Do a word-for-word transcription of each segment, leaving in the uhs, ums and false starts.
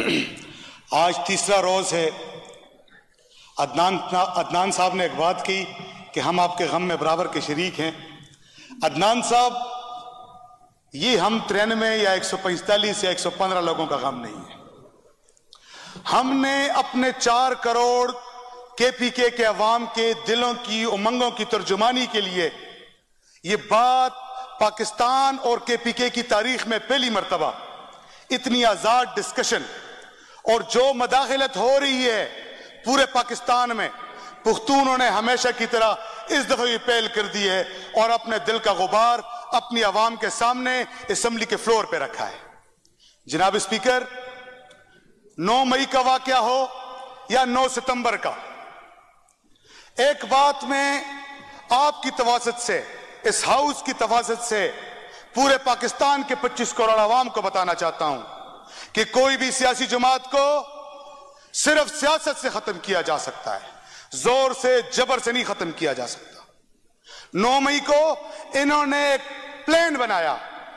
आज तीसरा रोज है। अदनान अदनान साहब ने एक बात की कि हम आपके गम में बराबर के शरीक हैं। अदनान साहब, ये हम तिरानवे या एक सौ पैंतालीस या एक सौ पंद्रह लोगों का गम नहीं है। हमने अपने चार करोड़ के पी के के अवाम के दिलों की उमंगों की तर्जुमानी के लिए ये बात पाकिस्तान और के पी के की तारीख में पहली मर्तबा इतनी आजाद डिस्कशन और जो मदाखिलत हो रही है पूरे पाकिस्तान में, पुख्तूनों ने हमेशा की तरह इस दफे भी पहल कर दी है और अपने दिल का गुबार अपनी आवाम के सामने असेंबली के फ्लोर पे रखा है। जनाब स्पीकर, नौ मई का वाकया हो या नौ सितंबर का, एक बात में आपकी तवासत से, इस हाउस की तवासत से पूरे पाकिस्तान के पच्चीस करोड़ आवाम को बताना चाहता हूं कि कोई भी सियासी जमात को सिर्फ सियासत से खत्म किया जा सकता है, जोर से जबर से नहीं खत्म किया जा सकता। नौ मई को इन्होंने एक प्लान बनाया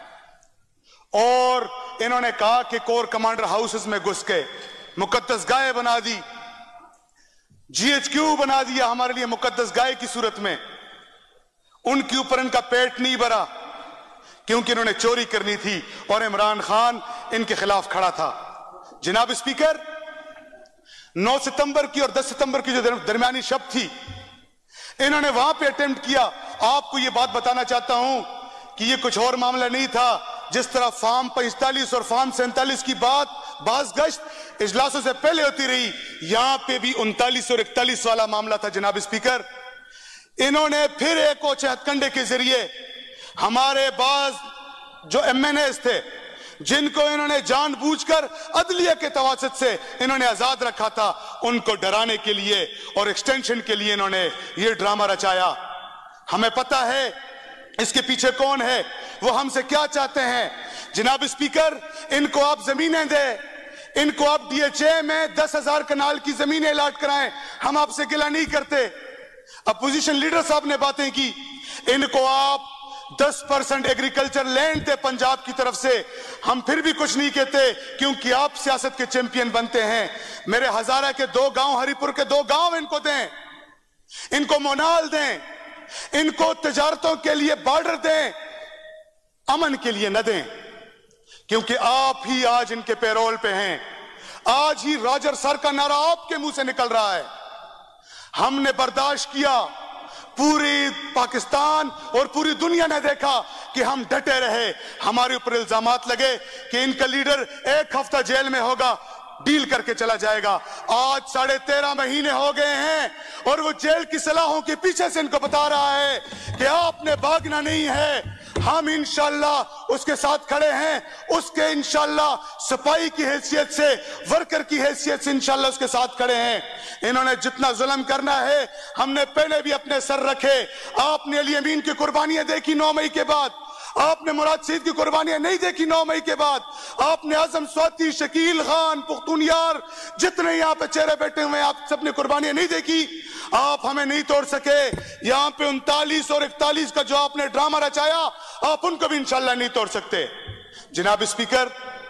और इन्होंने कहा कि कोर कमांडर हाउसेस में घुस के मुकद्दस गाय बना दी, जी एच क्यू बना दिया हमारे लिए मुकद्दस गाय की सूरत में। उनके ऊपर इनका पेट नहीं भरा क्योंकि इन्होंने चोरी करनी थी और इमरान खान इनके खिलाफ खड़ा था। जनाब स्पीकर, नौ सितंबर की और दस सितंबर की जो दरमियानी शब थी, इन्होंने वहां पे अटेम्प्ट किया। आपको यह बात बताना चाहता हूं कि यह कुछ और मामला नहीं था। जिस तरह फार्म पैंतालीस और फार्म सैंतालीस की बात बाज गश्त इजलासों से पहले होती रही, यहां पे भी उनतालीस और इकतालीस वाला मामला था। जनाब स्पीकर, इन्होंने फिर एक और हथकंडे के जरिए हमारे बाज जो एम एन एस थे, जिनको इन्होंने जानबूझकर अदलिया के तवासत से इन्होंने आजाद रखा था, उनको डराने के लिए और एक्सटेंशन के लिए इन्होंने ये ड्रामा रचाया। हमें पता है इसके पीछे कौन है, वो हमसे क्या चाहते हैं। जनाब स्पीकर, इनको आप जमीनें दें, इनको आप डी एच ए में दस हजार कनाल की जमीनें अलॉट कराएं, हम आपसे गिला नहीं करते। अपोजिशन लीडर साहब ने बातें की, इनको आप दस परसेंट एग्रीकल्चर लैंड थे पंजाब की तरफ से, हम फिर भी कुछ नहीं कहते क्योंकि आप सियासत के चैंपियन बनते हैं। मेरे हजारा के दो गांव, हरिपुर के दो गांव इनको दें, इनको मोनाल दें, इनको तिजारतों के लिए बॉर्डर दें, अमन के लिए न दें, क्योंकि आप ही आज इनके पैरोल पे हैं। आज ही रॉजर सर का नारा आपके मुंह से निकल रहा है। हमने बर्दाश्त किया, पूरी पाकिस्तान और पूरी दुनिया ने देखा कि हम डटे रहे। हमारे ऊपर इल्जामात लगे कि इनका लीडर एक हफ्ता जेल में होगा, डील करके चला जाएगा। आज साढ़े तेरह महीने हो गए हैं और वो जेल की सलाहों के पीछे से इनको बता रहा है कि आपने भागना नहीं है। हम इंशाल्लाह उसके साथ खड़े हैं, उसके इंशाल्लाह सिपाही की हैसियत से, वर्कर की हैसियत से इंशाल्लाह उसके साथ खड़े हैं। इन्होंने जितना जुल्म करना है हमने पहले भी अपने सर रखे। आपने अली अमीन की कुर्बानियां देखी नौ मई के बाद, आपने मुराद सईद की कुर्बानियां नहीं देखी नौ मई के बाद, आपने आजम स्वाति, शकील खान, पुख्तूनयार, जितने यहाँ पे चेहरे बैठे हुए हैं, आप सबने कुर्बानियां नहीं देखी। आप हमें नहीं तोड़ सके। यहाँ पे उनतालीस और इकतालीस का जो आपने ड्रामा रचाया, आप उनको भी इंशाल्लाह नहीं तोड़ सकते। जनाब स्पीकर,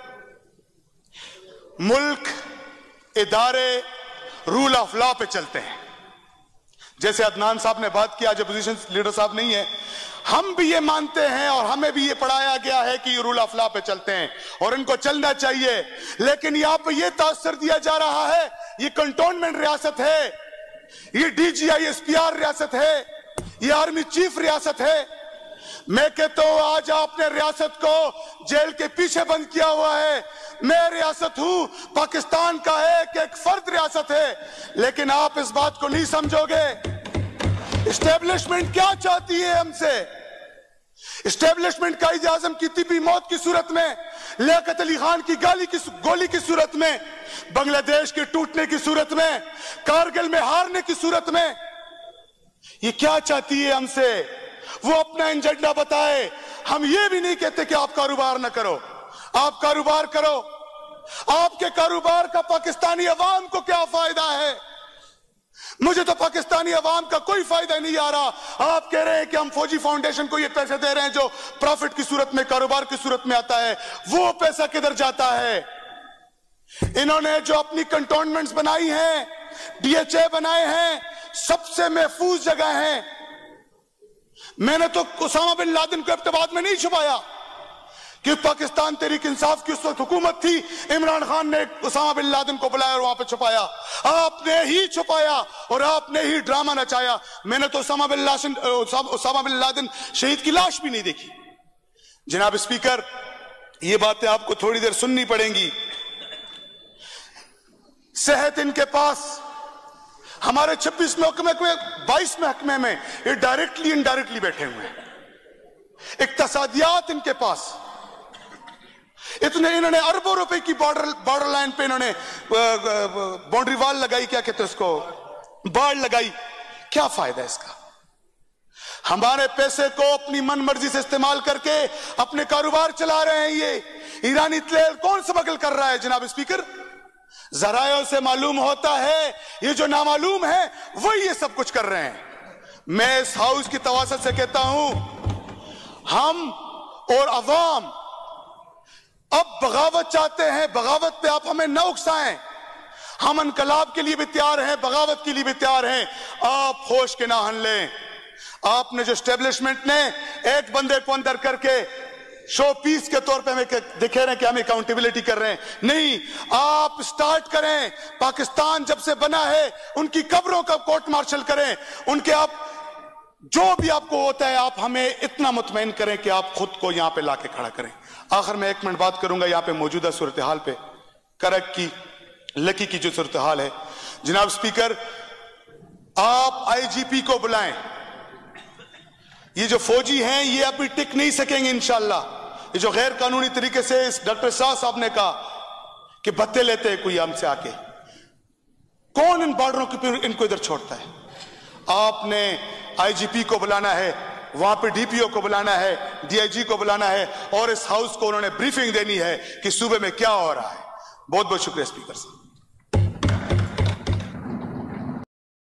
मुल्क, इदारे रूल ऑफ लॉ पे चलते हैं। जैसे अदनान साहब ने बात की, आज अपोजिशन लीडर साहब नहीं है, हम भी ये मानते हैं और हमें भी ये पढ़ाया गया है कि ये रूल ऑफ लॉ पे चलते हैं और इनको चलना चाहिए। लेकिन यहां पे ये तासर दिया जा रहा है ये कंटोनमेंट रियासत है, ये D G I S P R रियासत है, ये आर्मी चीफ रियासत है। मैं कहता हूं आज आपने रियासत को जेल के पीछे बंद किया हुआ है। मैं रियासत हूं, पाकिस्तान का एक एक फर्द रियासत है, लेकिन आप इस बात को नहीं समझोगे। एस्टेब्लिशमेंट क्या चाहती है हमसे? एस्टेब्लिशमेंट कायदे आजम की तिबी मौत की सूरत में, लियाकत अली खान की गाली की गोली की सूरत में, बांग्लादेश के टूटने की सूरत में, कारगिल में हारने की सूरत में, ये क्या चाहती है हमसे? वो अपना एजेंडा बताए। हम ये भी नहीं कहते कि आप कारोबार ना करो, आप कारोबार करो। आपके कारोबार का पाकिस्तानी अवाम को क्या फायदा है? मुझे तो पाकिस्तानी अवाम का कोई फायदा नहीं आ रहा। आप कह रहे हैं कि हम फौजी फाउंडेशन को ये पैसे दे रहे हैं जो प्रॉफिट की सूरत में, कारोबार की सूरत में आता है, वो पैसा किधर जाता है? इन्होंने जो अपनी कंटोनमेंट्स बनाई हैं, डीएचए बनाए हैं, सबसे महफूज जगह है। मैंने तो उसामा बिन लादेन को इब्तिदाद में नहीं छुपाया कि पाकिस्तान तहरीक इंसाफ की उस वक्त हुकूमत थी, इमरान खान ने उसामा बिन लादेन को बुलाया और वहां पे छुपाया। आपने ही छुपाया और आपने ही ड्रामा नचाया। मैंने तो Osama bin Laden Osama bin Laden शहीद की लाश भी नहीं देखी। जनाब स्पीकर, ये बातें आपको थोड़ी देर सुननी पड़ेंगी। सेहत इनके पास, हमारे छब्बीस महकमे में, बाईस महकमे में ये डायरेक्टली इनडायरेक्टली बैठे हुए हैं। इक्तसादियात इनके पास, इतने इन्होंने अरबों रुपए की बॉर्डर बॉर्डर लाइन पे इन्होंने बाउंड्री वॉल लगाई, क्या कहते हैं उसको, बाड़ लगाई। क्या फायदा इसका? हमारे पैसे को अपनी मन मर्जी से इस्तेमाल करके अपने कारोबार चला रहे हैं। ये ईरानी तेल कौन स्मगल कर रहा है जनाब स्पीकर? जरायों से मालूम होता है ये जो नामालूम है वही ये सब कुछ कर रहे हैं। मैं इस हाउस की तवासत से कहता हूं, हम और अवाम अब बगावत चाहते हैं। बगावत पे आप हमें न उकसाएं। हम इनकलाब के लिए भी तैयार हैं, बगावत के लिए भी तैयार हैं। आप होश के ना हन लें। आपने जो स्टेब्लिशमेंट ने एक बंदे को अंदर करके शो पीस के तौर पे हमें दिखे रहे हैं कि हम अकाउंटेबिलिटी कर रहे हैं, नहीं। आप स्टार्ट करें। पाकिस्तान जब से बना है उनकी कब्रों का कोर्ट मार्शल करें, उनके आप जो भी आपको होता है आप हमें इतना मुतमईन करें कि आप खुद को यहां पे लाके खड़ा करें। आखिर में एक मिनट बात करूंगा यहां पे मौजूदा सूरत हाल पे, करक की, लकी की जो सूरत हाल है। जनाब स्पीकर, आप आईजीपी को बुलाएं। ये जो फौजी हैं ये अभी टिक नहीं सकेंगे इंशाल्लाह। ये जो गैर कानूनी तरीके से इस डॉक्टर शाह साहब ने कहा कि भत्ते लेते हैं कोई हमसे आके, कौन इन बॉर्डरों के इनको इधर छोड़ता है? आपने आईजीपी को बुलाना है, वहां पे डीपीओ को बुलाना है, डीआईजी को बुलाना है और इस हाउस को उन्होंने ब्रीफिंग देनी है कि सूबे में क्या हो रहा है। बहुत बहुत शुक्रिया स्पीकर साहब।